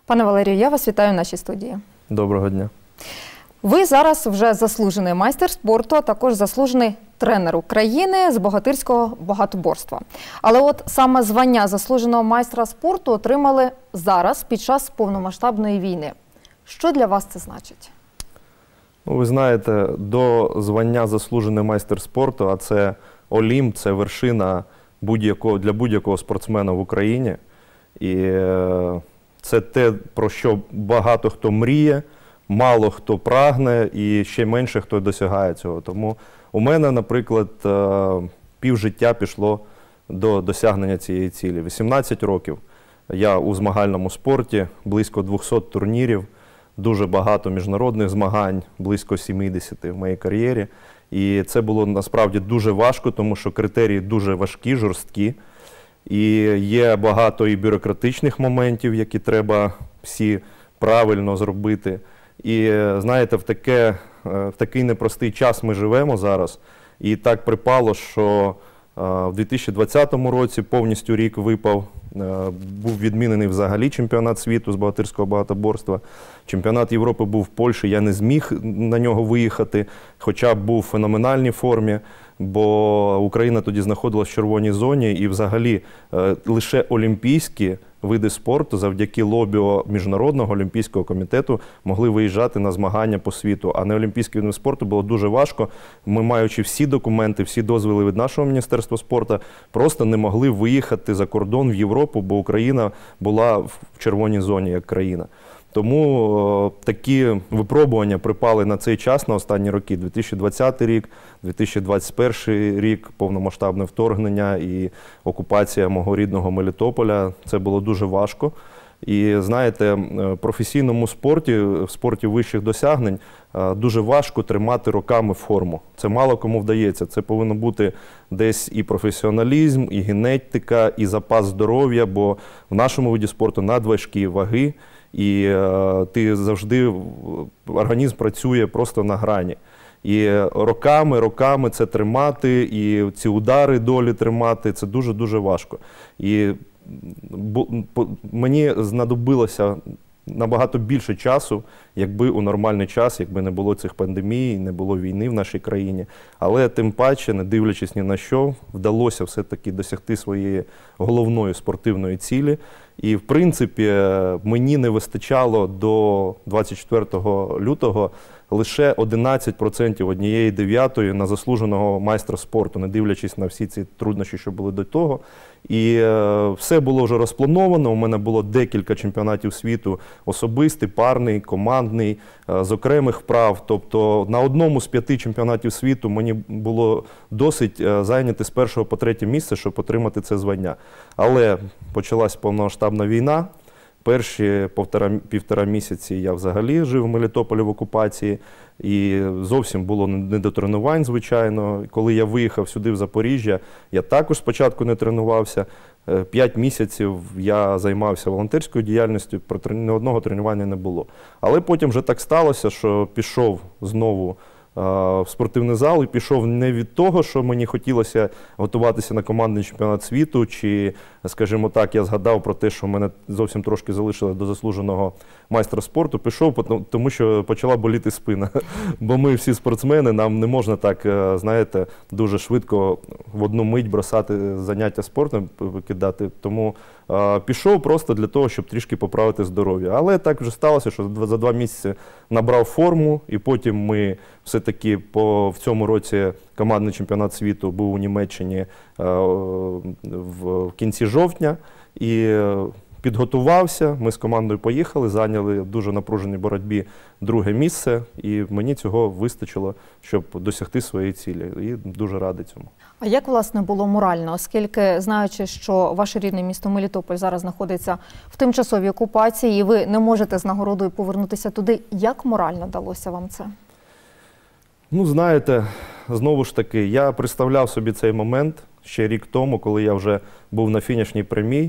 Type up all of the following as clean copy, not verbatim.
Пане Валерію, я вас вітаю в нашій студії. Доброго дня. Ви зараз вже заслужений майстер спорту, а також заслужений тренер України з богатирського багатоборства. Але от саме звання заслуженого майстра спорту отримали зараз, під час повномасштабної війни. Що для вас це значить? Ну, ви знаєте, до звання заслужений майстер спорту, а це Олімп, це вершина для будь-якого спортсмена в Україні. І це те, про що багато хто мріє, мало хто прагне і ще менше хто досягає цього. Тому у мене, наприклад, півжиття пішло до досягнення цієї цілі. 18 років я у змагальному спорті, близько 200 турнірів, дуже багато міжнародних змагань, близько 70 в моїй кар'єрі. І це було насправді дуже важко, тому що критерії дуже важкі, жорсткі. І є багато і бюрократичних моментів, які треба всі правильно зробити. І знаєте, в такий непростий час ми живемо зараз. І так припало, що в 2020 році повністю рік випав, був відмінений взагалі чемпіонат світу з богатирського багатоборства. Чемпіонат Європи був в Польщі, я не зміг на нього виїхати, хоча б був в феноменальній формі, бо Україна тоді знаходилася в червоній зоні і взагалі лише олімпійські види спорту завдяки лобі Міжнародного олімпійського комітету могли виїжджати на змагання по світу. А неолімпійським видам спорту було дуже важко. Ми, маючи всі документи, всі дозволи від нашого Міністерства спорту, просто не могли виїхати за кордон в Європу, бо Україна була в червоній зоні як країна. Тому такі випробування припали на цей час, на останні роки. 2020 рік, 2021 рік, повномасштабне вторгнення і окупація мого рідного Мелітополя. Це було дуже важко. І знаєте, в професійному спорті, в спорті вищих досягнень, дуже важко тримати роками форму. Це мало кому вдається. Це повинно бути десь і професіоналізм, і генетика, і запас здоров'я, бо в нашому виді спорту надважкі ваги. І організм працює просто на грані. І роками це тримати, і ці удари долі тримати, це дуже-дуже важко. І мені знадобилося набагато більше часу, якби у нормальний час, якби не було цих пандемій, не було війни в нашій країні. Але тим паче, не дивлячись ні на що, вдалося все-таки досягти своєї головної спортивної цілі. І, в принципі, мені не вистачало до 24 лютого лише 11% 1/9 на заслуженого майстра спорту, не дивлячись на всі ці труднощі, що були до того. І все було вже розплановано. У мене було декілька чемпіонатів світу: особистий, парний, командний, з окремих вправ. Тобто на одному з 5 чемпіонатів світу мені було досить зайняти з 1 по 3 місце, щоб отримати це звання. Але почалась повномасштабна війна. Перші півтора місяці я взагалі жив в Мелітополі в окупації, і зовсім було не до тренувань, звичайно. Коли я виїхав сюди, в Запоріжжя, я також спочатку не тренувався. 5 місяців я займався волонтерською діяльністю, ні одного тренування не було. Але потім вже так сталося, що пішов знову в спортивний зал і пішов не від того, що мені хотілося готуватися на командний чемпіонат світу, чи, скажімо так, я згадав про те, що мене зовсім трошки залишило до заслуженого майстра спорту. Пішов, тому що почала боліти спина. Бо ми всі спортсмени, нам не можна так, знаєте, дуже швидко в одну мить бросати заняття спортом, кидати. Тому пішов просто для того, щоб трішки поправити здоров'я. Але так вже сталося, що за 2 місяці набрав форму, і потім ми все-таки в цьому році командний чемпіонат світу був у Німеччині в кінці жовтня. І підготувався, ми з командою поїхали, зайняли в дуже напруженій боротьбі 2-е місце, і мені цього вистачило, щоб досягти своєї цілі. І дуже радий цьому. А як, власне, було морально? Оскільки, знаючи, що ваше рідне місто Мелітополь зараз знаходиться в тимчасовій окупації, і ви не можете з нагородою повернутися туди, як морально далося вам це? Ну, знаєте, знову ж таки, я представляв собі цей момент ще рік тому, коли я вже був на фінішній прямій.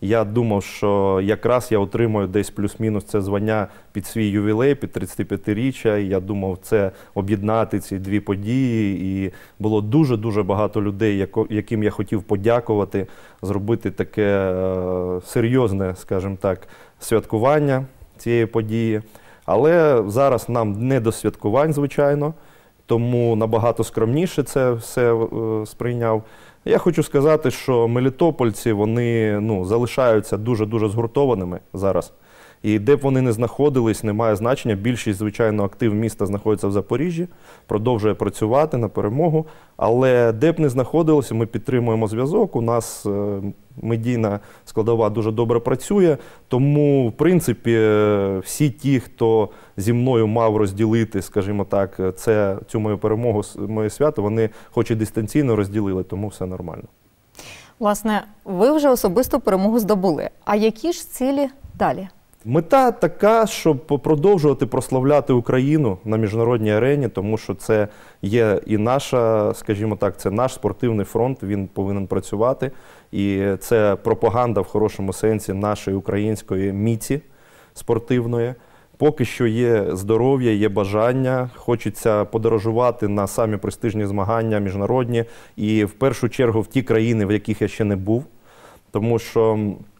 Я думав, що якраз я отримаю десь плюс-мінус це звання під свій ювілей, під 35-річчя. І я думав, це об'єднати ці дві події. І було дуже-дуже багато людей, яким я хотів подякувати, зробити таке серйозне, скажімо так, святкування цієї події. Але зараз нам не до святкувань, звичайно, тому набагато скромніше це все сприйняв. Я хочу сказати, що мелітопольці, вони залишаються дуже-дуже згуртованими зараз. І де б вони не знаходились, немає значення. Більшість, звичайно, актив міста знаходиться в Запоріжжі, продовжує працювати на перемогу. Але де б не знаходилося, ми підтримуємо зв'язок. У нас медійна складова дуже добре працює. Тому, в принципі, всі ті, хто зі мною мав розділити, скажімо так, цю мою перемогу, моє свято, вони хоч і дистанційно розділили, тому все нормально. Власне, ви вже особисто перемогу здобули. А які ж цілі далі? Мета така, щоб продовжувати прославляти Україну на міжнародній арені, тому що це є і наша, скажімо так, це наш спортивний фронт, він повинен працювати. І це пропаганда в хорошому сенсі нашої української міці спортивної. Поки що є здоров'я, є бажання, хочеться подорожувати на самі престижні змагання міжнародні і в першу чергу в ті країни, в яких я ще не був, тому що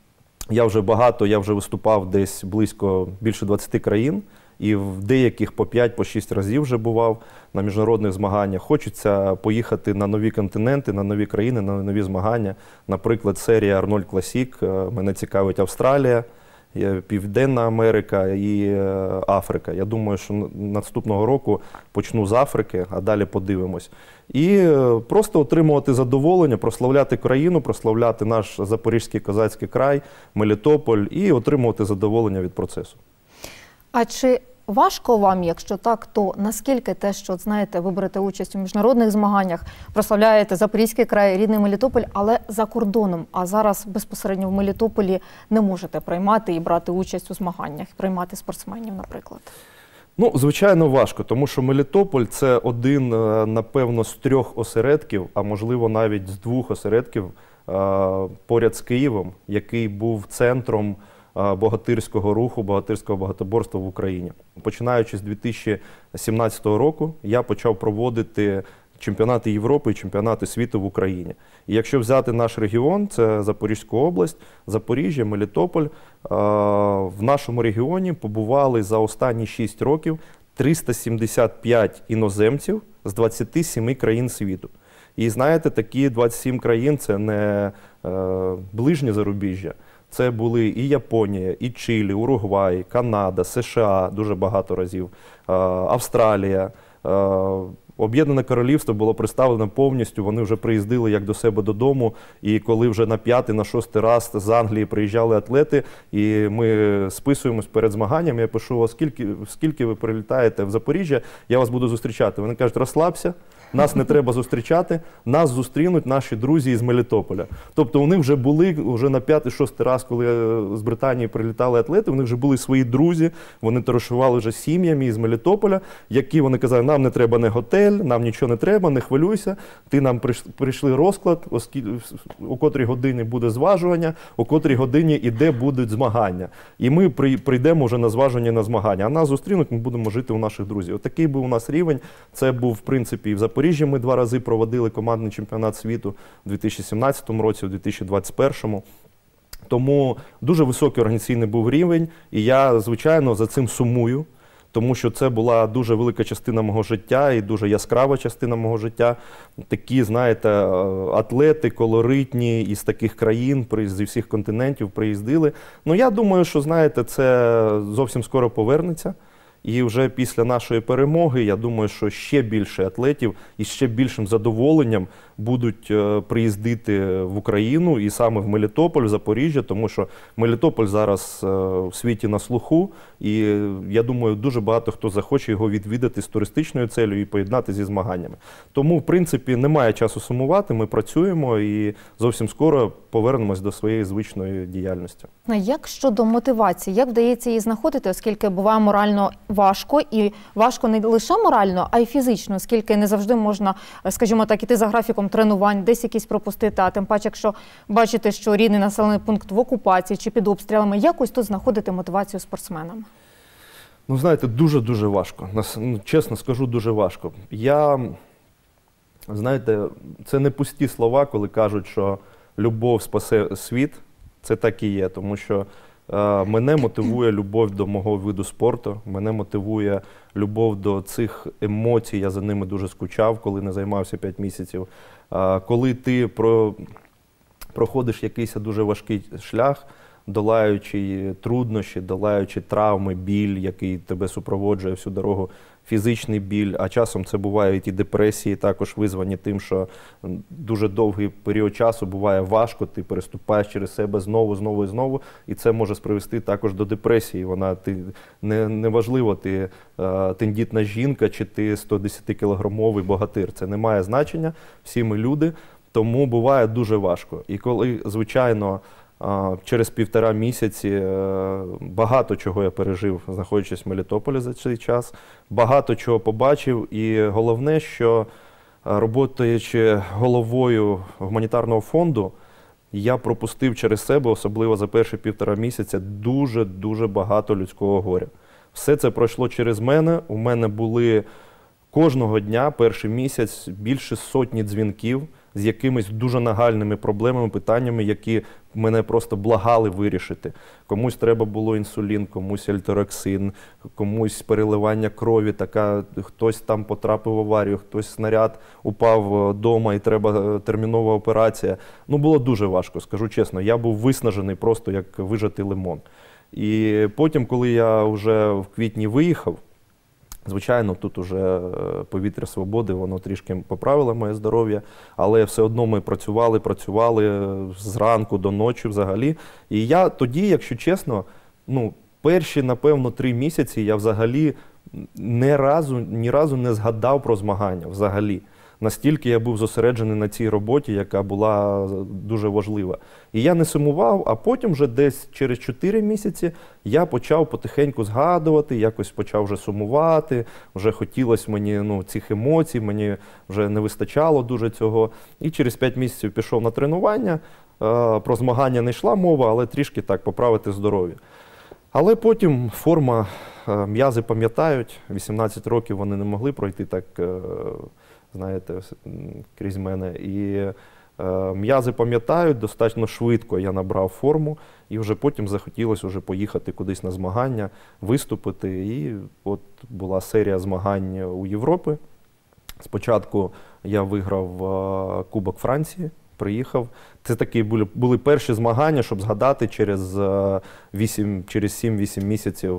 я вже виступав десь більше 20 країн, і в деяких по 5-6 разів вже бував на міжнародних змаганнях. Хочеться поїхати на нові континенти, на нові країни, на нові змагання. Наприклад, серія Арнольд Класік, мене цікавить Австралія, Південна Америка і Африка. Я думаю, що наступного року почну з Африки, а далі подивимось. І просто отримувати задоволення, прославляти країну, прославляти наш Запорізький козацький край, Мелітополь і отримувати задоволення від процесу. А чи важко вам, якщо так, то наскільки те, що, знаєте, ви берете участь у міжнародних змаганнях, прославляєте Запорізький край, рідний Мелітополь, але за кордоном, а зараз безпосередньо в Мелітополі не можете приймати і брати участь у змаганнях, приймати спортсменів, наприклад? Звичайно, важко, тому що Мелітополь – це один, напевно, з 3 осередків, а можливо навіть з 2 осередків поряд з Києвом, який був центром богатирського руху, богатирського багатоборства в Україні. Починаючи з 2017 року, я почав проводити чемпіонати Європи і чемпіонати світу в Україні. І якщо взяти наш регіон, це Запорізьку область, Запоріжжя, Мелітополь, в нашому регіоні побували за останні 6 років 375 іноземців з 27 країн світу. І знаєте, такі 27 країн – це не ближнє зарубіжжя. Це були і Японія, і Чилі, Уругвай, Канада, США дуже багато разів, Австралія. Об'єднане Королівство було представлено повністю, вони вже приїздили як до себе додому, і коли вже на 5-й, на 6-й раз з Англії приїжджали атлети, і ми списуємось перед змаганням, я пишу, скільки ви прилітаєте в Запоріжжя, я вас буду зустрічати. Вони кажуть, розслабся, нас не треба зустрічати, нас зустрінуть наші друзі із Мелітополя. Тобто вони вже були на 5-6 раз, коли з Британії прилітали атлети, вони вже були свої друзі, вони товаришували вже сім'ями із Мелітополя, які вони казали, нам не треба не готель, нам нічого не треба, не хвилюйся, ти нам прийшли розклад, о котрій годині буде зважування, о котрій годині і будуть змагання. І ми прийдемо вже на зважування, на змагання, а нас зустрінуть, ми будемо жити у наших друзів. Отакий був у нас рівень, це був, в принципі, і в Запоріжжі ми 2 рази проводили командний чемпіонат світу у 2017 році, у 2021. Тому дуже високий організаційний був рівень, і я, звичайно, за цим сумую, тому що це була дуже велика частина мого життя і дуже яскрава частина мого життя. Такі, знаєте, атлети колоритні із таких країн, зі всіх континентів приїздили. Я думаю, що, знаєте, це зовсім скоро повернеться. І вже після нашої перемоги, я думаю, що ще більше атлетів із ще більшим задоволенням будуть приїздити в Україну і саме в Мелітополь, в Запоріжжя, тому що Мелітополь зараз в світі на слуху, і я думаю, дуже багато хто захоче його відвідати з туристичною целью і поєднати зі змаганнями. Тому, в принципі, немає часу сумувати, ми працюємо і зовсім скоро повернемось до своєї звичної діяльності. Як щодо мотивації? Як вдається її знаходити, оскільки буває морально важко, і важко не лише морально, а й фізично, оскільки не завжди можна, скажімо так, іти за графіком тренувань, десь якісь пропустити, а тим паче, якщо бачите, що рідний населений пункт в окупації чи під обстрілами, якось тут знаходити мотивацію спортсменам? Ну, знаєте, дуже-дуже важко. Чесно скажу, дуже важко. Знаєте, це не пусті слова, коли кажуть, що любов спасе світ. Це так і є, тому що мене мотивує любов до мого виду спорту, мене мотивує любов до цих емоцій, я за ними дуже скучав, коли не займався 5 місяців. Коли ти проходиш якийсь дуже важкий шлях, долаючи труднощі, долаючи травми, біль, який тебе супроводжує всю дорогу, фізичний біль, а часом це бувають і депресії, також визвані тим, що дуже довгий період часу буває важко, ти переступаєш через себе знову і знову, і це може привести також до депресії. Неважливо, ти тендітна жінка чи ти 110-кілограмовий богатир, це не має значення, всі ми люди, тому буває дуже важко. І коли, звичайно, через 1,5 місяці багато чого я пережив, знаходячись в Мелітополі за цей час, багато чого побачив, і головне, що роботаючи головою гуманітарного фонду, я пропустив через себе, особливо за перші 1,5 місяця, дуже багато людського горя. Все це пройшло через мене, у мене були кожного дня, перший місяць, більше сотні дзвінків з якимись дуже нагальними проблемами, питаннями, які мене просто благали вирішити. Комусь треба було інсулін, комусь альтероксин, комусь переливання крові, хтось там потрапив в аварію, хтось снаряд упав вдома і треба термінова операція. Було дуже важко, скажу чесно. Я був виснажений просто як вижатий лимон. І потім, коли я вже в квітні виїхав, звичайно, тут уже повітря свободи, воно трішки поправило моє здоров'я, але все одно ми працювали зранку до ночі взагалі. І я тоді, якщо чесно, перші, напевно, 3 місяці я взагалі ні разу не згадав про змагання взагалі. Настільки я був зосереджений на цій роботі, яка була дуже важлива. І я не сумував, а потім вже десь через 4 місяці я почав потихеньку згадувати, якось почав вже сумувати, вже хотілося мені цих емоцій, мені вже не вистачало дуже цього. І через 5 місяців пішов на тренування, про змагання не йшла мова, але трішки так поправити здоров'я. Але потім форма, м'язи пам'ятають, 18 років вони не могли пройти так, знаєте, крізь мене. І м'язи пам'ятають, достатньо швидко я набрав форму, і вже потім захотілося вже поїхати кудись на змагання, виступити. І от була серія змагань у Європі. Спочатку я виграв Кубок Франції, приїхав. Це такі були перші змагання, щоб згадати через 7-8 місяців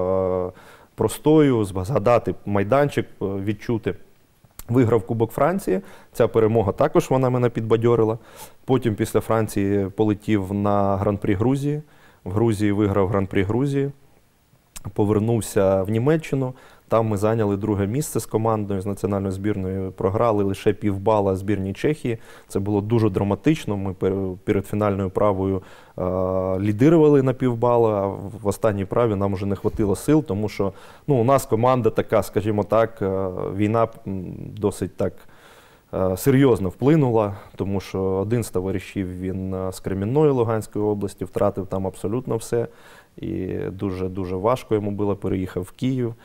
простою, згадати майданчик, відчути. Виграв Кубок Франції, ця перемога також вона мене підбадьорила. Потім після Франції полетів на Гран-прі Грузії. В Грузії виграв Гран-прі Грузії, повернувся в Німеччину. Там ми зайняли 2-е місце з командою, з національною збірною. Програли лише півбала збірній Чехії. Це було дуже драматично. Ми перед фінальною правою лідирували на півбала, а в останній праві нам вже не хватило сил, тому що у нас команда така, скажімо так, війна досить так серйозно вплинула, тому що один з товаришів, він з Кремінної Луганської області, втратив там абсолютно все. І дуже важко йому було, переїхав в Київ.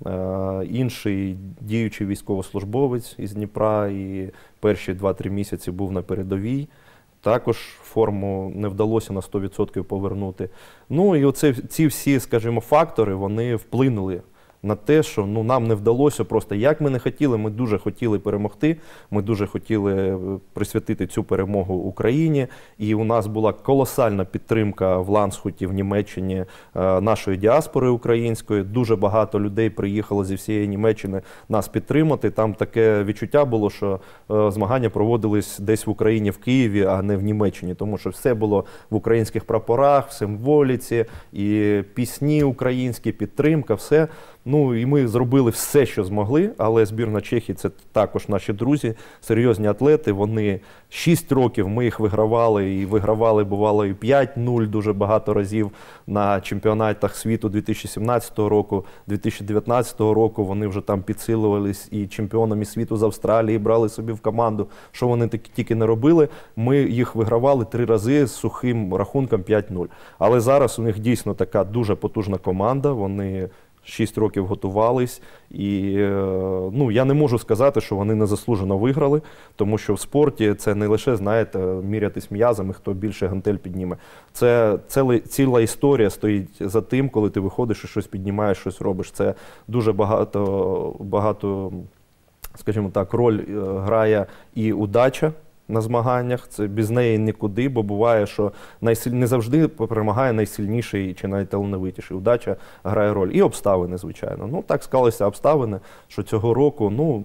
Інший діючий військовослужбовець із Дніпра і перші 2-3 місяці був на передовій. Також форму не вдалося на 100% повернути. І ці всі, скажімо, фактори, вони вплинули на те, що нам не вдалося просто, як ми не хотіли, ми дуже хотіли перемогти, ми дуже хотіли присвятити цю перемогу Україні, і у нас була колосальна підтримка в Ландсхуті, в Німеччині, нашої діаспори української, дуже багато людей приїхало зі всієї Німеччини нас підтримати, там таке відчуття було, що змагання проводились десь в Україні, в Києві, а не в Німеччині, тому що все було в українських прапорах, в символіці, і пісні українські, підтримка, все. Ну і ми зробили все, що змогли, але збірна Чехії – це також наші друзі, серйозні атлети. Вони 6 років ми їх вигравали, і вигравали, бувало, і 5-0 дуже багато разів на чемпіонатах світу 2017 року, 2019 року. Вони вже там підсилювались і чемпіонами світу з Австралії, брали собі в команду, що вони тільки не робили. Ми їх вигравали 3 рази з сухим рахунком 5-0. Але зараз у них дійсно така дуже потужна команда, вони 6 років готувались, і ну, я не можу сказати, що вони незаслужено виграли, тому що в спорті це не лише, знаєте, мірятись м'язами, хто більше гантель підніме. Це ціла історія стоїть за тим, коли ти виходиш і щось піднімаєш, щось робиш. Це дуже багато, скажімо так, роль грає і удача на змаганнях, це без неї нікуди, бо буває, що не завжди перемагає найсильніший чи найталановитіший. Удача грає роль. І обставини, звичайно. Ну, так склалися обставини, що цього року, ну,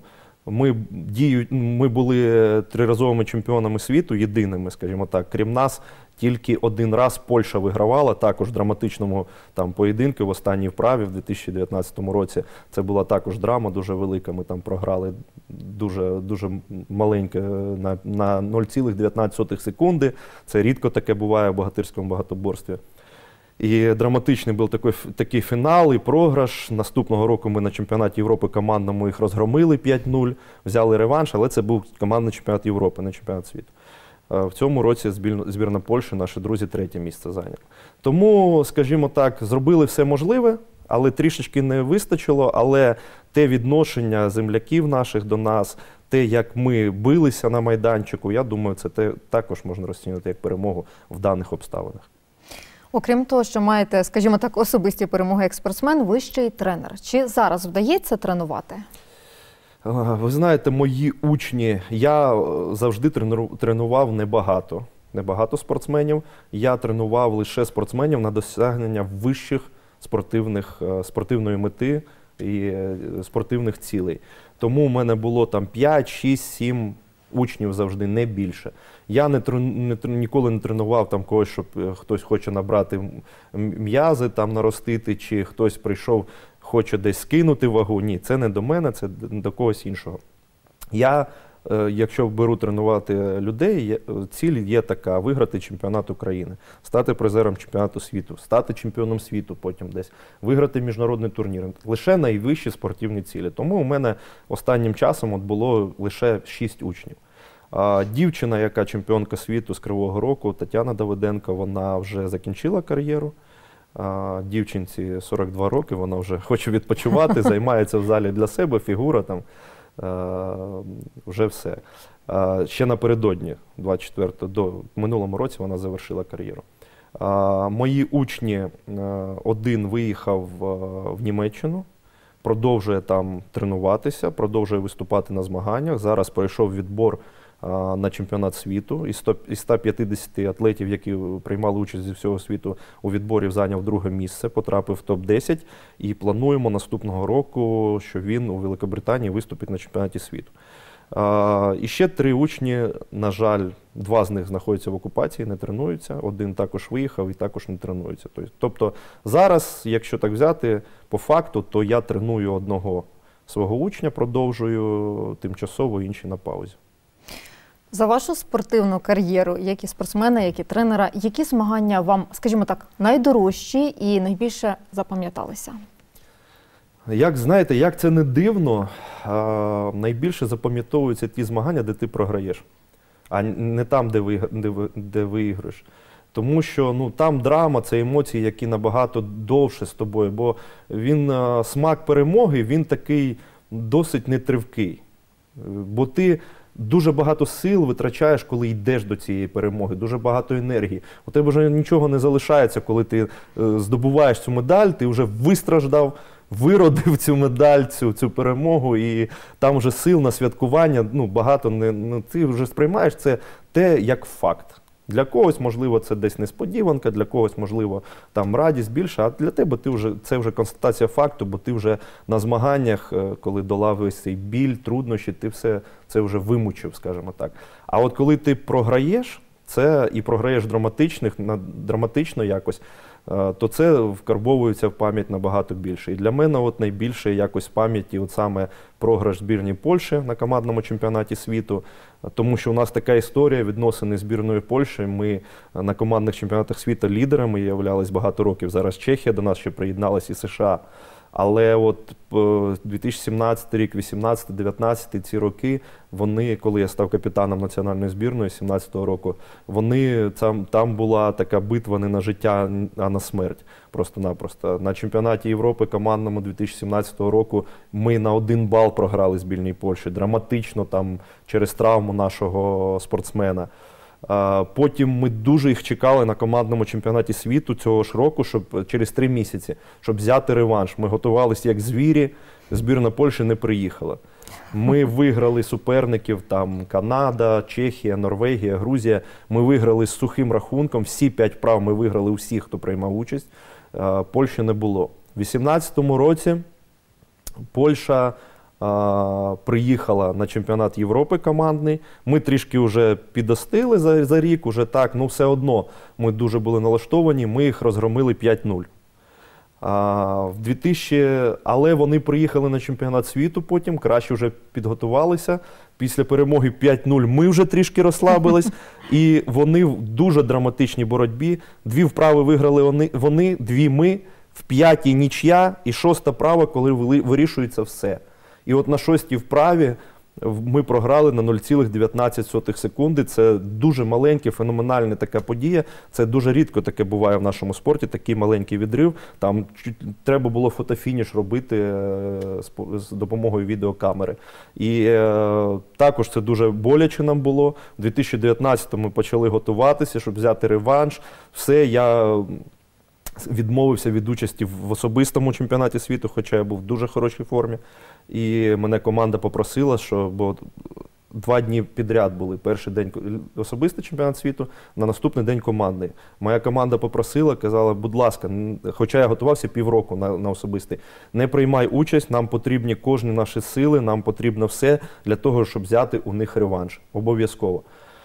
ми були 3-разовими чемпіонами світу, єдиними, скажімо так. Крім нас, тільки 1 раз Польща вигравала, також в драматичному там поєдинку в останній вправі в 2019 році. Це була також драма дуже велика, ми там програли дуже маленьке на 0,19 секунди. Це рідко таке буває в богатирському багатоборстві. І драматичний був такий фінал і програш. Наступного року ми на чемпіонаті Європи командному їх розгромили 5-0, взяли реванш, але це був командний чемпіонат Європи, не чемпіонат світу. В цьому році збірна Польщі, наші друзі, 3-е місце зайняли. Тому, скажімо так, зробили все можливе, але трішечки не вистачило, але те відношення земляків наших до нас, те, як ми билися на майданчику, я думаю, це також можна розцінювати як перемогу в даних обставинах. Окрім того, що маєте, скажімо так, особисті перемоги як спортсмен, ви ще й тренер. Чи зараз вдається тренувати? Ви знаєте, мої учні, я завжди тренував небагато спортсменів. Я тренував лише спортсменів на досягнення вищих спортивної мети і спортивних цілей. Тому у мене було там 5, 6, 7 учнів завжди, не більше. Я ніколи не тренував там когось, щоб хтось хоче набрати м'язи, там наростити, чи хтось прийшов, хоче десь скинути вагу. Ні, це не до мене, це до когось іншого. Я, якщо беру тренувати людей, ціль є така – виграти чемпіонат України, стати призером чемпіонату світу, стати чемпіоном світу потім десь, виграти міжнародний турнір. Лише найвищі спортивні цілі. Тому у мене останнім часом було лише 6 учнів. Дівчина, яка чемпіонка світу з Кривого Рогу, Тетяна Давиденко, вона вже закінчила кар'єру. Дівчинці 42 роки, вона вже хоче відпочивати, займається в залі для себе, фігура там, вже все. Ще напередодні, в минулому році вона завершила кар'єру. Мої учні, один виїхав в Німеччину, продовжує там тренуватися, продовжує виступати на змаганнях. Зараз пройшов відбор на чемпіонат світу. Із 150 атлетів, які приймали участь зі всього світу у відборі, зайняв 2-е місце, потрапив в топ-10. І плануємо наступного року, що він у Великобританії виступить на чемпіонаті світу. І ще 3 учні, на жаль, 2 з них знаходяться в окупації, не тренуються, 1 також виїхав і також не тренується. Тобто зараз, якщо так взяти по факту, то я треную одного свого учня, продовжую тимчасово, інші на паузі. За вашу спортивну кар'єру, як і спортсмена, як і тренера, які змагання вам, скажімо так, найдорожчі і найбільше запам'яталися? Як знаєте, як це не дивно, найбільше запам'ятовуються ті змагання, де ти програєш, а не там, де виграєш. Тому що там драма, це емоції, які набагато довше з тобою, бо смак перемоги, він такий досить нетривкий. Бо ти дуже багато сил витрачаєш, коли йдеш до цієї перемоги, дуже багато енергії. У тебе вже нічого не залишається, коли ти здобуваєш цю медаль, ти вже вистраждав, виродив цю медаль, цю перемогу, і там вже сил на святкування багато. Ти вже сприймаєш це як факт. Для когось, можливо, це десь несподіванка, для когось, можливо, там радість більша, а для тебе це вже констатація факту, бо ти вже на змаганнях, коли долав ось цей біль, труднощі, ти все це вже вимучив, скажімо так. А от коли ти програєш, це і програєш драматично якось, то це вкарбовується в пам'ять набагато більше. І для мене от найбільше якось в пам'яті от саме програш збірні Польщі на командному чемпіонаті світу, тому що у нас така історія відносини збірної Польщі. Ми на командних чемпіонатах світу лідерами являлись багато років. Зараз Чехія до нас ще приєдналась і США. Але от 2017 рік, 2018, 2019 ці роки, вони, коли я став капітаном національної збірної 2017 року, там була така битва не на життя, а на смерть. Просто-напросто. На чемпіонаті Європи командному 2017 року ми на 1 бал програли збірній Польщі. Драматично там через травму нашого спортсмена. Потім ми дуже їх чекали на командному чемпіонаті світу цього ж року, щоб через 3 місяці, щоб взяти реванш. Ми готувалися як звірі, збірна Польщі не приїхала. Ми виграли суперників, там Канада, Чехія, Норвегія, Грузія. Ми виграли з сухим рахунком, всі 5 вправ ми виграли у всіх, хто приймав участь. Польщі не було. У 2018 році Польща приїхала на чемпіонат Європи командний. Ми трішки вже підостили за рік, уже так, ну все одно ми дуже були налаштовані, ми їх розгромили 5-0. Але вони приїхали на чемпіонат світу потім, краще вже підготувалися. Після перемоги 5-0 ми вже трішки розслабились. І вони в дуже драматичній боротьбі. 2 вправи виграли вони, 2 ми, в 5-й нічия і 6-та вправа, коли вирішується все. І от на 6-й вправі ми програли на 0,19 секунди. Це дуже маленька, феноменальна така подія. Це дуже рідко таке буває в нашому спорті, такий маленький відрив. Там треба було фотофініш робити з допомогою відеокамери. І також це дуже боляче нам було. У 2019-му ми почали готуватися, щоб взяти реванш. Все, я відмовився від участі в особистому чемпіонаті світу, хоча я був в дуже хорошій формі. І мене команда попросила, бо 2 дні підряд були. Перший день особистий чемпіонат світу, на наступний день командний. Моя команда попросила, казала, будь ласка, хоча я готувався півроку на особистий, не приймай участь, нам потрібні кожні наші сили, нам потрібно все для того, щоб взяти у них реванш. Обов'язково.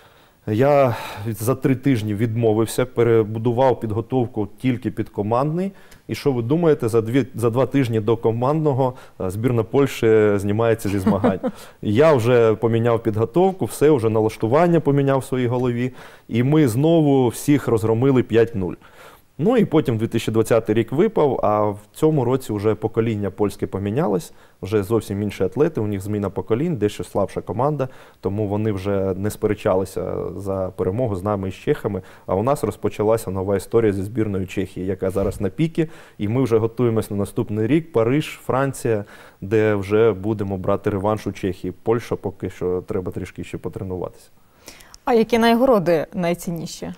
Я за 3 тижні відмовився, перебудував підготовку тільки під командний. І що ви думаєте, за 2 тижні до командного збірна Польщі знімається зі змагань. Я вже поміняв підготовку, все, вже налаштування поміняв в своїй голові. І ми знову всіх розгромили 5-0. Ну і потім 2020 рік випав, а в цьому році вже покоління польське помінялось, вже зовсім інші атлети, у них зміна поколінь, дещо слабша команда, тому вони вже не сперечалися за перемогу з нами і з чехами, а у нас розпочалася нова історія зі збірною Чехії, яка зараз на пікі, і ми вже готуємося на наступний рік, Париж, Франція, де вже будемо брати реванш у Чехії. Польща поки що треба трішки ще потренуватися. А які нагороди найцінніші?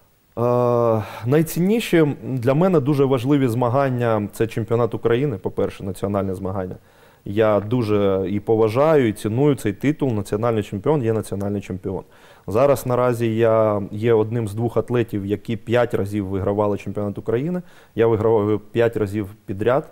Найцінніші для мене дуже важливі змагання – це чемпіонат України, по-перше, національне змагання. Я дуже і поважаю, і ціную цей титул. Національний чемпіон є національний чемпіон. Зараз наразі я є одним з 2 атлетів, які 5 разів вигравали чемпіонат України. Я вигравав його 5 разів підряд.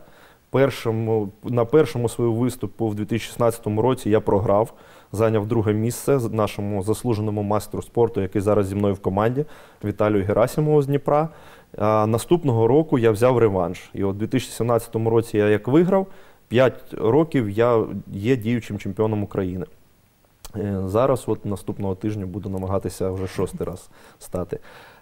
На першому своєму виступу в 2016 році я програв, зайняв 2-ге місце нашому заслуженому майстру спорту, який зараз зі мною в команді, Віталію Герасимову з Дніпра. Наступного року я взяв реванш. І от у 2017 році я як виграв, 5 років я є діючим чемпіоном України. Зараз от наступного тижня буду намагатися вже 6-й раз стати.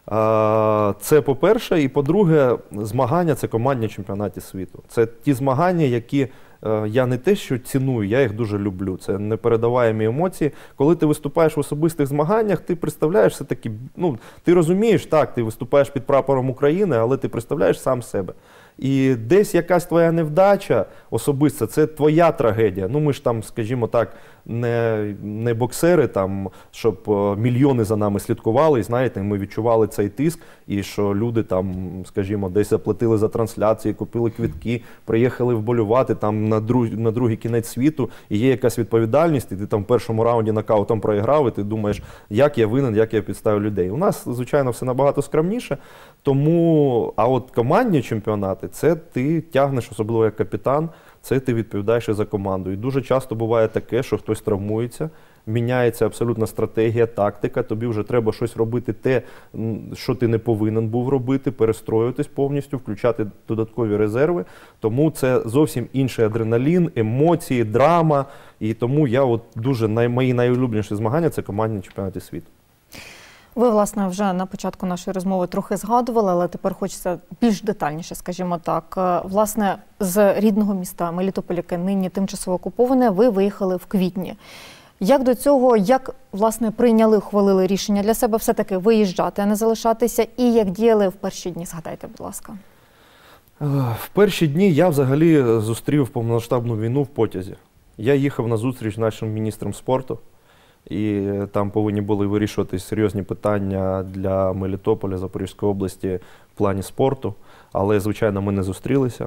Це по-перше. І по-друге, змагання – це командні чемпіонати світу. Це ті змагання, які я не те, що ціную, я їх дуже люблю. Це непередаваємі емоції. Коли ти виступаєш в особистих змаганнях, ти представляєш все-таки, ти розумієш, так, ти виступаєш під прапором України, але ти представляєш сам себе. І десь якась твоя невдача особиста, це твоя трагедія. Ми ж там, скажімо так, не боксери, там, щоб мільйони за нами слідкували, і знаєте, ми відчували цей тиск, і що люди там, скажімо, десь заплатили за трансляції, купили квитки, приїхали вболювати там на другий кінець світу, і є якась відповідальність, і ти там в першому раунді нокаутом проіграв, і ти думаєш, як я винен, як я підставив людей. У нас, звичайно, все набагато скромніше, тому, а от командні чемпіонати, це ти тягнеш, особливо як капітан, це ти відповідаєш і за команду. І дуже часто буває таке, що хтось травмується, міняється абсолютно стратегія, тактика, тобі вже треба щось робити те, що ти не повинен був робити, перестроюватись повністю, включати додаткові резерви. Тому це зовсім інший адреналін, емоції, драма. І тому мої найулюбленіші змагання – це командні чемпіонати світу. Ви, власне, вже на початку нашої розмови трохи згадували, але тепер хочеться більш детальніше, скажімо так. Власне, з рідного міста Мелітополь, яке нині тимчасово окуповане, ви виїхали в квітні. Як до цього, власне, прийняли, ухвалили рішення для себе все-таки виїжджати, а не залишатися? І як діяли в перші дні? Згадайте, будь ласка. В перші дні я взагалі зустрів повномасштабну війну в потязі. Я їхав на зустріч з нашим міністром спорту. І там повинні були вирішуватись серйозні питання для Мелітополя, Запорізької області в плані спорту. Але, звичайно, ми не зустрілися.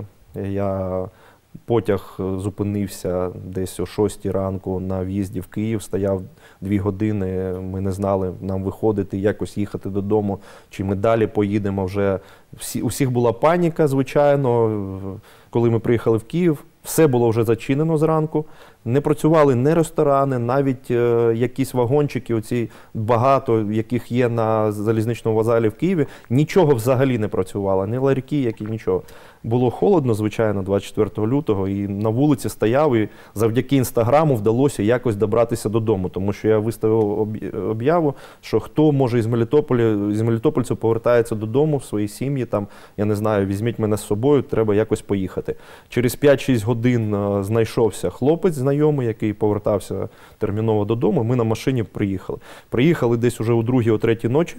Потяг зупинився десь о 6 ранку на в'їзді в Київ, стояв 2 години, ми не знали, нам виходити, якось їхати додому, чи ми далі поїдемо вже. У всіх була паніка, звичайно, коли ми приїхали в Київ. Все було вже зачинено зранку, не працювали ні ресторани, навіть якісь вагончики, оці багато, яких є на залізничному вокзалі в Києві, нічого взагалі не працювало, ні ларьки, нічого. Було холодно, звичайно, 24 лютого, і на вулиці стояв, і завдяки Інстаграму вдалося якось добратися додому, тому що я виставив об'яву, що хто може із мелітопольців повертається додому в свої сім'ї, там, я не знаю, візьміть мене з собою, треба якось поїхати. Через 5-6 годин знайшовся хлопець знайомий, який повертався терміново додому, ми на машині приїхали. Приїхали десь уже о 2-й, о 3-й ночі,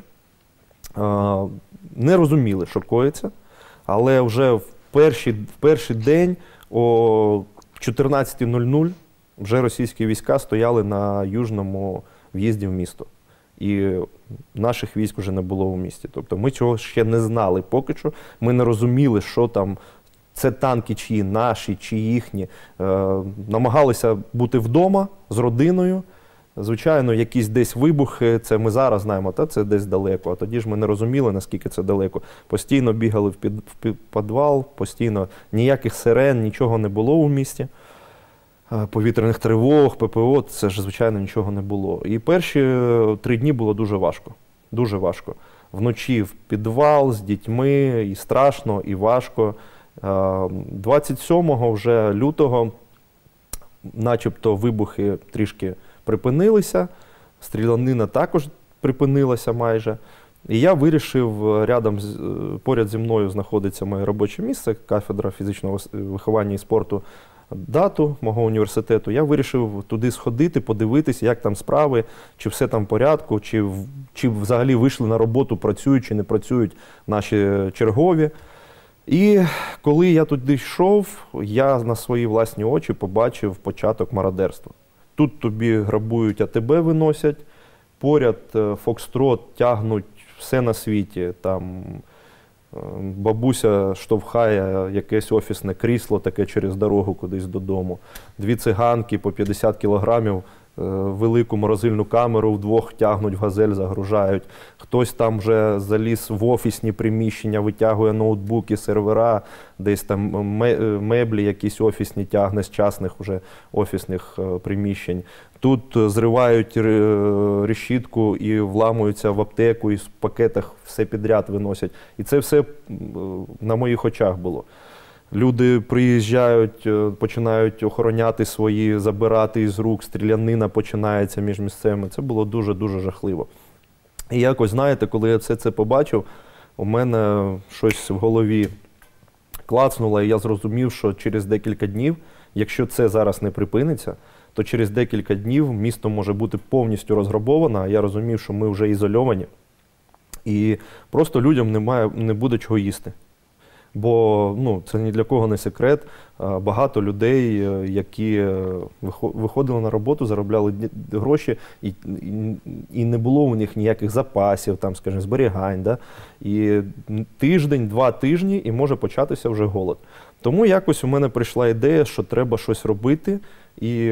не розуміли, що коїться, але вже в перший день о 14:00 вже російські війська стояли на южному в'їзді в місто. І наших військ вже не було в місті. Тобто ми цього ще не знали поки що. Ми не розуміли, що там, це танки чиї, наші, чи їхні. Намагалися бути вдома з родиною. Звичайно, якісь десь вибухи, це ми зараз знаємо, це десь далеко. А тоді ж ми не розуміли, наскільки це далеко. Постійно бігали в підвал, постійно ніяких сирен, нічого не було у місті. Повітряних тривог, ППО, це ж, звичайно, нічого не було. І перші 3 дні було дуже важко. Дуже важко. Вночі в підвал з дітьми, і страшно, і важко. 27 вже лютого начебто вибухи трішки припинилися, стрілянина також припинилася майже. І я вирішив, поряд зі мною знаходиться моє робоче місце, кафедра фізичного виховання і спорту ДАТУ, мого університету. Я вирішив туди сходити, подивитися, як там справи, чи все там в порядку, чи взагалі вийшли на роботу, працюють чи не працюють наші чергові. І коли я туди йшов, я на свої власні очі побачив початок мародерства. Тут тобі грабують, а тебе виносять, поряд фокстрот, тягнуть все на світі, там бабуся штовхає якесь офісне крісло таке через дорогу кудись додому. 2 циганки по 50 кілограмів, велику морозильну камеру вдвох тягнуть в газель, загружають. Хтось там вже заліз в офісні приміщення, витягує ноутбуки, сервера, десь там меблі якісь офісні тягне з частних вже офісних приміщень. Тут зривають решітку і вламуються в аптеку, і в пакетах все підряд виносять. І це все на моїх очах було. Люди приїжджають, починають охороняти свої, забирати із рук, стрілянина починається між місцями. Це було дуже-дуже жахливо. І якось, знаєте, коли я все це побачив, у мене щось в голові клацнуло, і я зрозумів, що через декілька днів, якщо це зараз не припиниться, то через декілька днів місто може бути повністю розграбоване, а я розумів, що ми вже ізольовані, і просто людям не буде чого їсти. Бо це ні для кого не секрет. Багато людей, які виходили на роботу, заробляли гроші, і не було у них ніяких запасів, там, скажімо, зберігань. Да? І тиждень, 2 тижні, і може початися вже голод. Тому якось у мене прийшла ідея, що треба щось робити і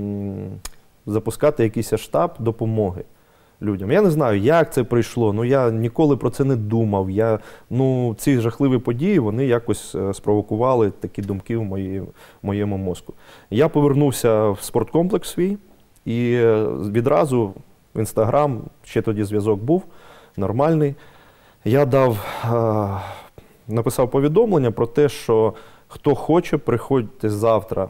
запускати якийсь штаб допомоги людям. Я не знаю, як це прийшло, я ніколи про це не думав. Ці жахливі події, вони якось спровокували такі думки в моєму мозку. Я повернувся в спорткомплекс свій, І відразу в Інстаграм, ще тоді зв'язок був нормальний, я написав повідомлення про те, що хто хоче, приходьте завтра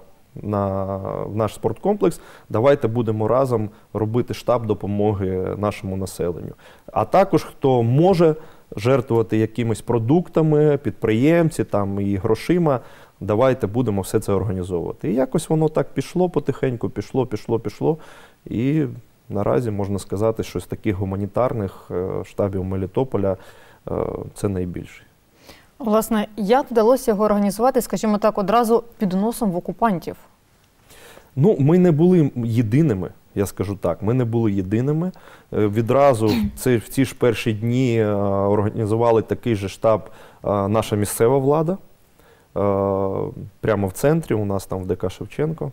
в наш спорткомплекс, давайте будемо разом робити штаб допомоги нашому населенню. А також, хто може жертвувати якимись продуктами, підприємці там, і грошима, давайте будемо все це організовувати. І якось воно так пішло потихеньку, пішло. І наразі можна сказати, що з таких гуманітарних штабів Мелітополя це найбільший. Власне, як вдалося його організувати, скажімо так, одразу під носом в окупантів? Ну, ми не були єдиними, я скажу так, ми не були єдиними. Відразу в ці ж перші дні організували такий же штаб наша місцева влада, прямо в центрі, у нас там в ДК Шевченко.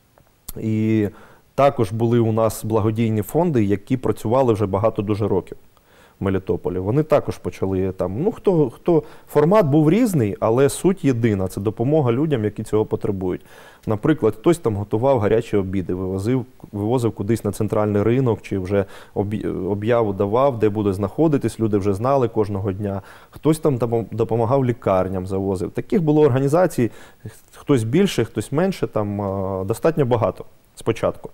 І також були у нас благодійні фонди, які працювали вже багато дуже років в Мелітополі. Вони також почали там, ну хто формат був різний, але суть єдина – це допомога людям, які цього потребують. Наприклад, хтось там готував гарячі обіди, вивозив кудись на центральний ринок, чи вже об'яву давав, де буде знаходитись, люди вже знали кожного дня. Хтось там допомагав лікарням, завозив. Таких було організацій, хтось більше, хтось менше, там достатньо багато спочатку.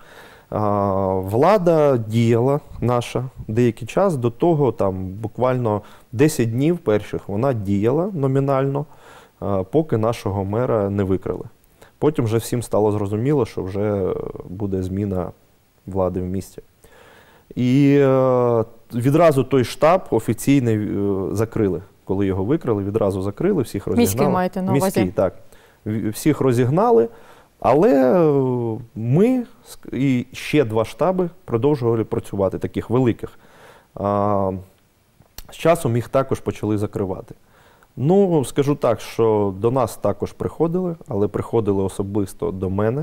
Влада діяла наша деякий час, до того там буквально 10 днів перших вона діяла номінально, поки нашого мера не викрили. Потім вже всім стало зрозуміло, що вже буде зміна влади в місті. І відразу той штаб офіційний закрили. Коли його викрили, відразу закрили, всіх розігнали. Міський маєте на увазі? Міський, так. Всіх розігнали. Але ми і ще 2 штаби продовжували працювати, таких великих. З часом їх також почали закривати. Ну, скажу так, що до нас також приходили, але приходили особисто до мене,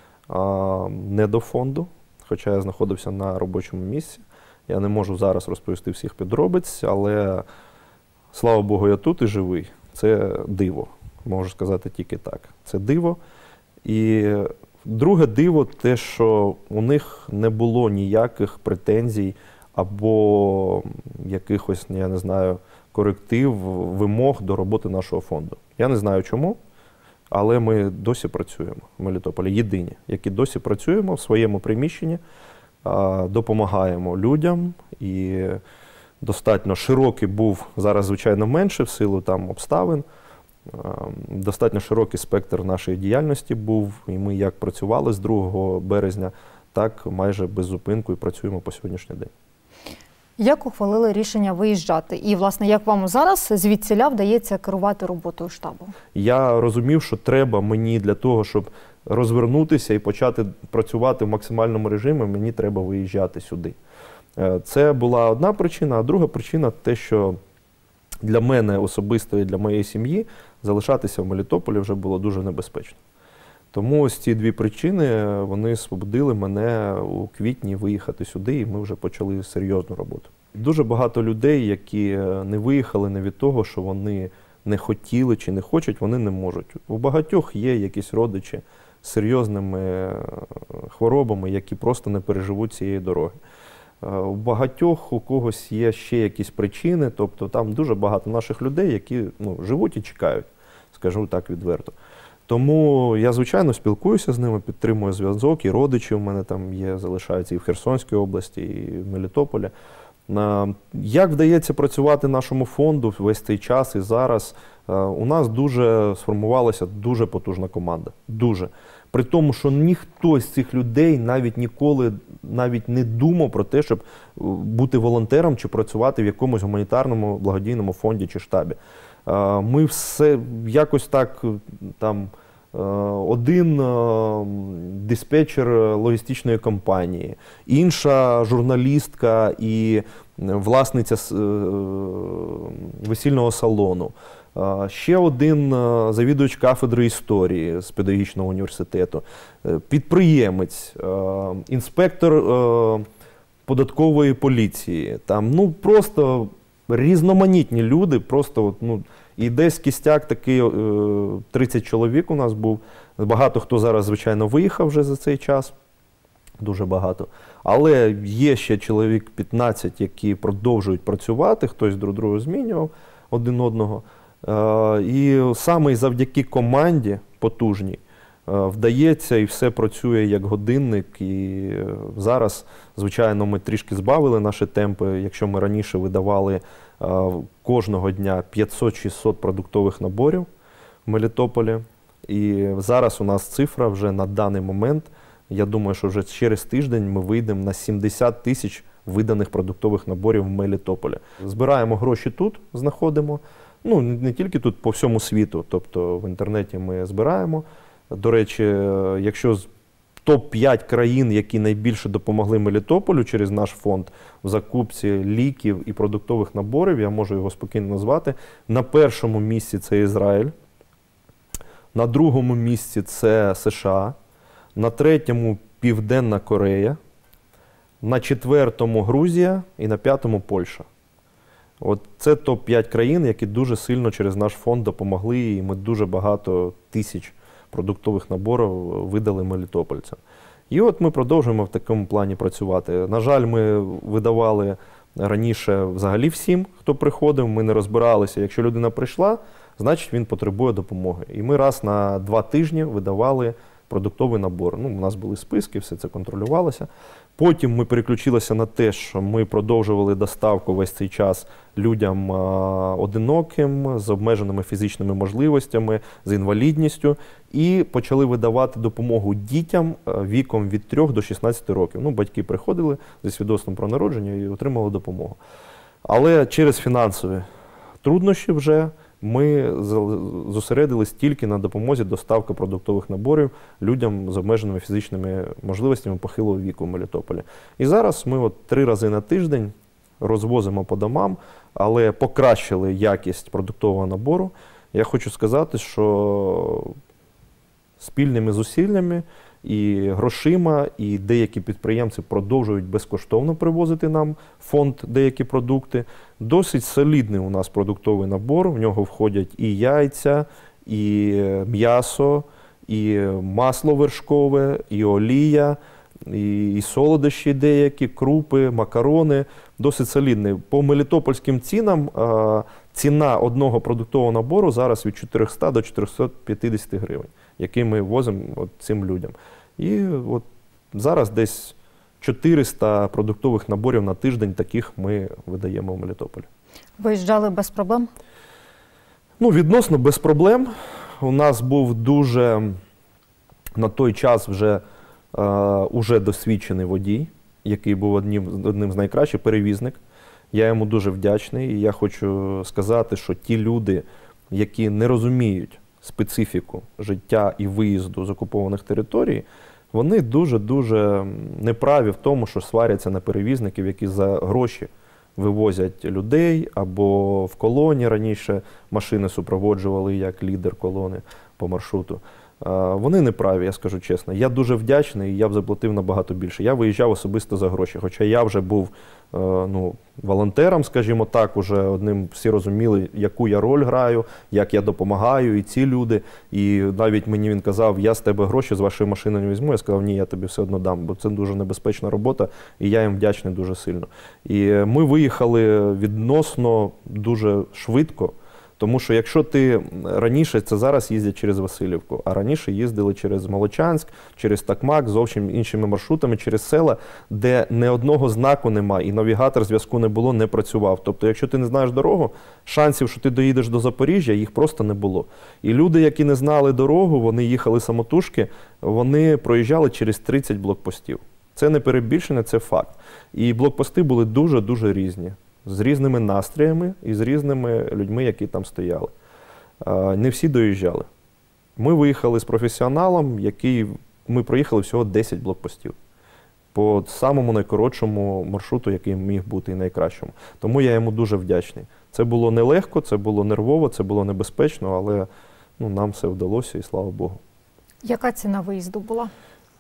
не до фонду, хоча я знаходився на робочому місці. Я не можу зараз розповісти всіх подробиць, але, слава Богу, я тут і живий. Це диво, можу сказати тільки так. Це диво. І друге диво те, що у них не було ніяких претензій або якихось, я не знаю, коректив, вимог до роботи нашого фонду. Я не знаю чому, але ми досі працюємо в Мелітополі, єдині, які досі працюємо в своєму приміщенні, допомагаємо людям. І достатньо широкий був, зараз, звичайно, менше в силу там обставин, достатньо широкий спектр нашої діяльності був, і ми як працювали з 2 березня, так майже без зупинку і працюємо по сьогоднішній день. Як ухвалили рішення виїжджати? І, власне, як вам зараз звідсіля вдається керувати роботою штабу? Я розумів, що треба мені для того, щоб розвернутися і почати працювати в максимальному режимі, мені треба виїжджати сюди. Це була одна причина, а друга причина – те, що для мене особисто і для моєї сім'ї залишатися в Мелітополі вже було дуже небезпечно. Тому ось ці 2 причини, вони спобудили мене у квітні виїхати сюди, і ми вже почали серйозну роботу. Дуже багато людей, які не виїхали не від того, що вони не хотіли чи не хочуть, вони не можуть. У багатьох є якісь родичі з серйозними хворобами, які просто не переживуть цієї дороги. У багатьох у когось є ще якісь причини, тобто там дуже багато наших людей, які живуть і чекають, скажу так відверто. Тому я, звичайно, спілкуюся з ними, підтримую зв'язок, і родичі у мене там є, залишаються і в Херсонській області, і в Мелітополі. Як вдається працювати нашому фонду весь цей час і зараз? У нас сформувалася дуже потужна команда. Дуже. При тому, що ніхто з цих людей навіть ніколи не думав про те, щоб бути волонтером чи працювати в якомусь гуманітарному благодійному фонді чи штабі. Ми все якось так, там, один диспетчер логістичної компанії, інша журналістка і власниця весільного салону, ще один завідувач кафедри історії з педагогічного університету, підприємець, інспектор податкової поліції. Там, просто різноманітні люди, просто, і десь кістяк такий, 30 чоловік у нас був. Багато хто зараз, звичайно, виїхав вже за цей час. Дуже багато. Але є ще чоловік 15, які продовжують працювати, хтось друг друга змінював один одного. І саме завдяки команді потужній вдається і все працює як годинник. І зараз, звичайно, ми трішки збавили наші темпи. Якщо ми раніше видавали кожного дня 500-600 продуктових наборів в Мелітополі, і зараз у нас цифра вже на даний момент, я думаю, що вже через тиждень ми вийдемо на 70 тисяч виданих продуктових наборів в Мелітополі. Збираємо гроші тут, знаходимо. Ну, не тільки тут, по всьому світу. Тобто в інтернеті ми збираємо. До речі, якщо з топ-5 країн, які найбільше допомогли Мелітополю через наш фонд в закупці ліків і продуктових наборів, я можу його спокійно назвати. На першому місці це Ізраїль, на другому місці це США, на третьому Південна Корея, на четвертому Грузія і на п'ятому Польща. От це топ-5 країн, які дуже сильно через наш фонд допомогли, і ми дуже багато тисяч продуктових наборів видали мелітопольцям. І от ми продовжуємо в такому плані працювати. На жаль, ми видавали раніше взагалі всім, хто приходив, ми не розбиралися. Якщо людина прийшла, значить він потребує допомоги. І ми раз на 2 тижні видавали продуктовий набор. Ну, у нас були списки, все це контролювалося. Потім ми переключилися на те, що ми продовжували доставку весь цей час людям одиноким, з обмеженими фізичними можливостями, з інвалідністю. І почали видавати допомогу дітям віком від 3 до 16 років. Ну, батьки приходили зі свідоцтвом про народження і отримали допомогу. Але через фінансові труднощі вже ми зосередились тільки на допомозі доставки продуктових наборів людям з обмеженими фізичними можливостями похилого віку в Мелітополі. І зараз ми от 3 рази на тиждень розвозимо по домам, але покращили якість продуктового набору. Я хочу сказати, що спільними зусиллями і грошима, і деякі підприємці продовжують безкоштовно привозити нам в фонд деякі продукти. Досить солідний у нас продуктовий набор, в нього входять і яйця, і м'ясо, і масло вершкове, і олія, і солодощі деякі, крупи, макарони. Досить солідний. По мелітопольським цінам ціна одного продуктового набору зараз від 400 до 450 гривень, який ми возимо цим людям. І от зараз десь 400 продуктових наборів на тиждень таких ми видаємо в Мелітополі. Виїжджали без проблем? Ну, відносно без проблем. У нас був дуже на той час уже досвідчений водій, який був одним з найкращих, перевізник. Я йому дуже вдячний. І я хочу сказати, що ті люди, які не розуміють специфіку життя і виїзду з окупованих територій, вони дуже-дуже неправі в тому, що сваряться на перевізників, які за гроші вивозять людей, або в колоні раніше машини супроводжували як лідер колони по маршруту. Вони неправі, я скажу чесно. Я дуже вдячний, і я б заплатив набагато більше. Я виїжджав особисто за гроші, хоча я вже був волонтером, скажімо так, уже одним, всі розуміли, яку я роль граю, як я допомагаю, і ці люди. І навіть мені він казав, я з тебе гроші з вашої машини не візьму. Я сказав, ні, я тобі все одно дам, бо це дуже небезпечна робота, і я їм вдячний дуже сильно. І ми виїхали відносно дуже швидко. Тому що якщо ти раніше, це зараз їздять через Василівку, а раніше їздили через Молочанськ, через Такмак, зовсім іншими маршрутами, через села, де не одного знаку немає, і навігатор зв'язку не було, не працював. Тобто, якщо ти не знаєш дорогу, шансів, що ти доїдеш до Запоріжжя, їх просто не було. І люди, які не знали дорогу, вони їхали самотужки, вони проїжджали через 30 блокпостів. Це не перебільшення, це факт. І блокпости були дуже-дуже різні. З різними настроями і з різними людьми, які там стояли. Не всі доїжджали. Ми виїхали з професіоналом, ми проїхали всього 10 блокпостів. По самому найкоротшому маршруту, який міг бути і найкращому. Тому я йому дуже вдячний. Це було нелегко, це було нервово, це було небезпечно, але нам все вдалося, і слава Богу. Яка ціна виїзду була?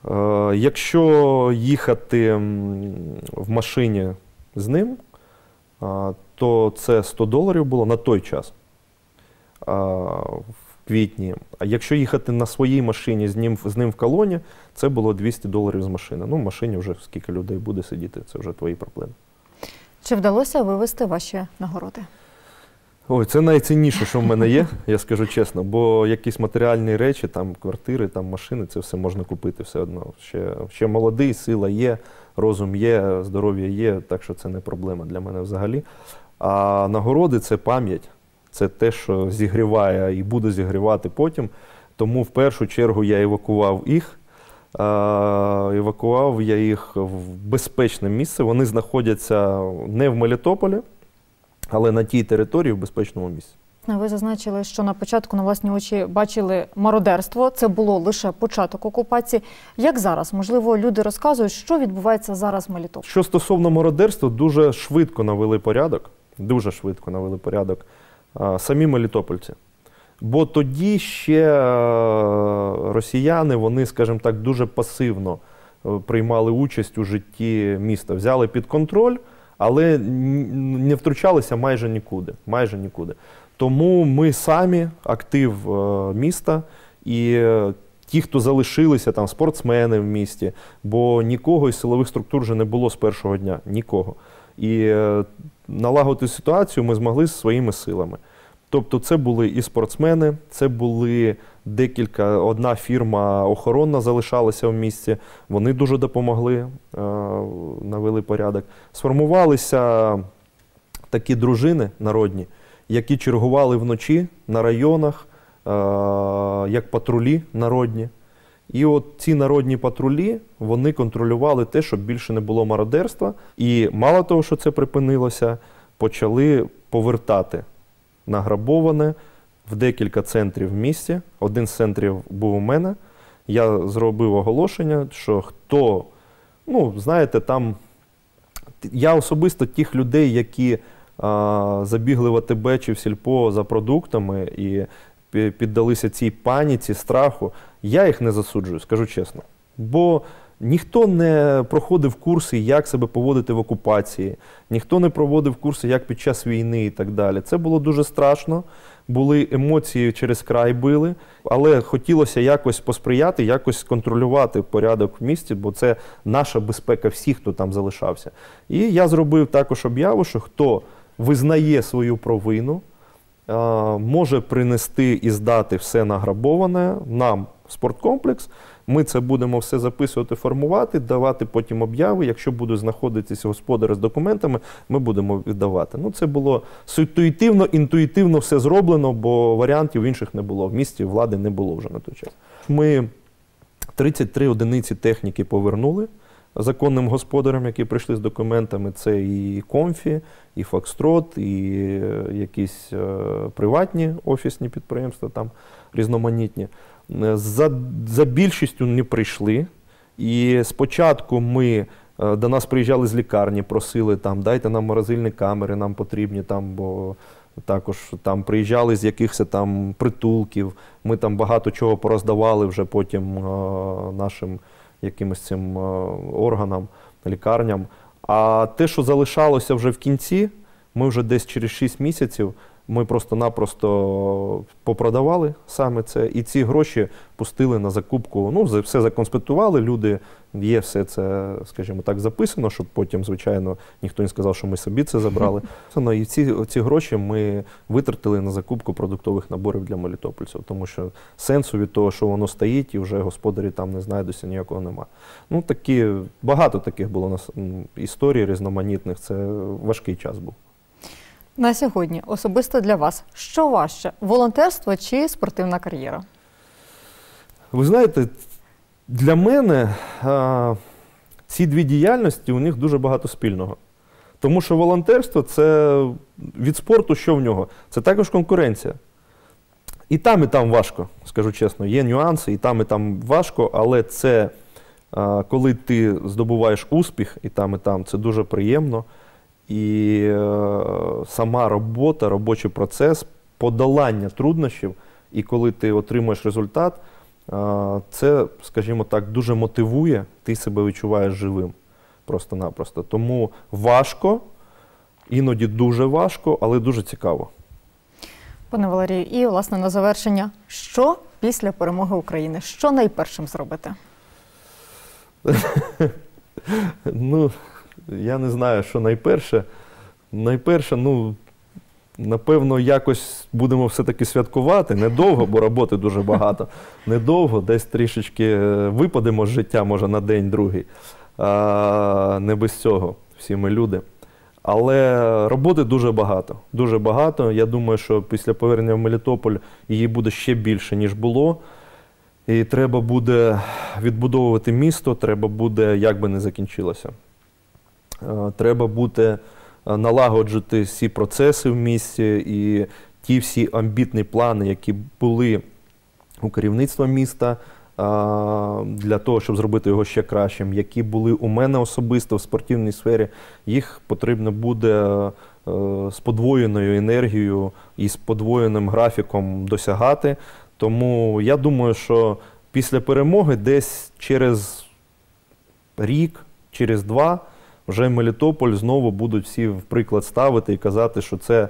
Якщо їхати в машині з ним, то це $100 було на той час. квітні. А якщо їхати на своїй машині з ним в колоні, це було $200 з машини. Ну, в машині вже скільки людей буде сидіти, це вже твої проблеми. Чи вдалося вивезти ваші нагороди? Ой, це найцінніше, що в мене є, я скажу чесно, бо якісь матеріальні речі, там квартири, там машини, це все можна купити все одно. Ще молодий, сила є, розум є, здоров'я є, так що це не проблема для мене взагалі. А нагороди – це пам'ять, це те, що зігріває і буде зігрівати потім. Тому в першу чергу я евакував їх. Евакував я їх в безпечне місце. Вони знаходяться не в Мелітополі, але на тій території в безпечному місці. Ви зазначили, що на початку на власні очі бачили мародерство. Це було лише початок окупації. Як зараз? Можливо, люди розказують, що відбувається зараз в Мелітополі? Що стосовно мародерства, дуже швидко навели порядок. Дуже швидко навели порядок самі мелітопольці. Бо тоді ще росіяни, вони, скажімо так, дуже пасивно приймали участь у житті міста. Взяли під контроль, але не втручалися майже нікуди. Майже нікуди. Тому ми самі, актив міста, і ті, хто залишилися, там спортсмени в місті, бо нікого із силових структур вже не було з першого дня. Нікого. І налагодити ситуацію ми змогли своїми силами. Тобто це були і спортсмени, це були одна фірма охоронна залишалася в місті, вони дуже допомогли, навели порядок. Сформувалися такі дружини народні, які чергували вночі на районах, як патрулі народні. І от ці народні патрулі, вони контролювали те, щоб більше не було мародерства. І мало того, що це припинилося, почали повертати награбоване в декілька центрів в місті. Один з центрів був у мене. Я зробив оголошення, що хто, знаєте, там, я особисто тих людей, які забігли в АТБ чи в сільпо за продуктами і піддалися цій паніці, страху, я їх не засуджую, скажу чесно. Бо ніхто не проходив курси, як себе поводити в окупації, ніхто не проводив курси, як під час війни і так далі. Це було дуже страшно, були емоції через край били, але хотілося якось посприяти, якось контролювати порядок в місті, бо це наша безпека всіх, хто там залишався. І я зробив також об'яву, що хто визнає свою провину, може принести і здати все награбоване нам в спорткомплекс. Ми це будемо все записувати, формувати, давати потім об'яви. Якщо будуть знаходитися господарі з документами, ми будемо віддавати. Це було інтуїтивно все зроблено, бо варіантів інших не було. В місті влади не було вже на той час. Ми 33 одиниці техніки повернули законним господарям, які прийшли з документами. Це і Комфі, і Фокстрот, і якісь приватні офісні підприємства, там різноманітні. За більшістю не прийшли. І спочатку до нас приїжджали з лікарні, просили, дайте нам морозильні камери, нам потрібні, бо також приїжджали з якихось притулків. Ми багато чого пороздавали вже потім нашим якимось цим органам, лікарням. А те, що залишалося вже в кінці, ми вже десь через 6 місяців, ми просто-напросто попродавали саме це, і ці гроші пустили на закупку. Все законспектували, люди, є все це, скажімо так, записано, щоб потім, звичайно, ніхто не сказав, що ми собі це забрали. І ці гроші ми витратили на закупку продуктових наборів для мелітопольців, тому що сенсу від того, що воно стоїть, і вже господарі там не знайдуться, ніякого нема. Багато таких було історій різноманітних, це важкий час був. На сьогодні, особисто для вас, що важче – волонтерство чи спортивна кар'єра? Ви знаєте, для мене ці дві діяльності, у них дуже багато спільного. Тому що волонтерство – це від спорту, що в нього? Це також конкуренція. І там важко, скажу чесно. Є нюанси, і там важко, але це, коли ти здобуваєш успіх, і там, це дуже приємно. І сама робота, робочий процес, подолання труднощів, і коли ти отримуєш результат, це, скажімо так, дуже мотивує, ти себе відчуваєш живим просто-напросто. Тому важко, іноді дуже важко, але дуже цікаво. Пане Валерію, і, власне, на завершення, що після перемоги України? Що найпершим зробите? Ну, я не знаю, що найперше. Найперше, напевно, якось будемо все-таки святкувати. Недовго, бо роботи дуже багато. Недовго, десь трішечки випадемо з життя, може, на день-другий. Не без цього, всі ми люди. Але роботи дуже багато. Дуже багато. Я думаю, що після повернення в Мелітополь її буде ще більше, ніж було. І треба буде відбудовувати місто, треба буде, як би не закінчилося. Треба буде налагоджувати всі процеси в місті і ті всі амбітні плани, які були у керівництва міста, для того, щоб зробити його ще кращим, які були у мене особисто в спортивній сфері, їх потрібно буде з подвоєною енергією і з подвоєним графіком досягати. Тому я думаю, що після перемоги десь через рік, через два, вже Мелітополь знову будуть всі в приклад ставити і казати, що це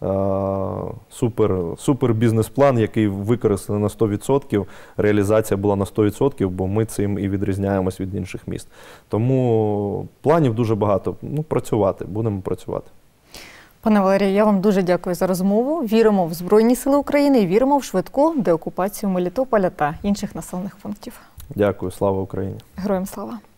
супер бізнес-план, який використаний на 100%, реалізація була на 100%, бо ми цим і відрізняємось від інших міст. Тому планів дуже багато. Працювати, будемо працювати. Пане Валерію, я вам дуже дякую за розмову. Віримо в Збройні Сили України і віримо в швидку деокупацію Мелітополя та інших населених пунктів. Дякую. Слава Україні. Героям слава.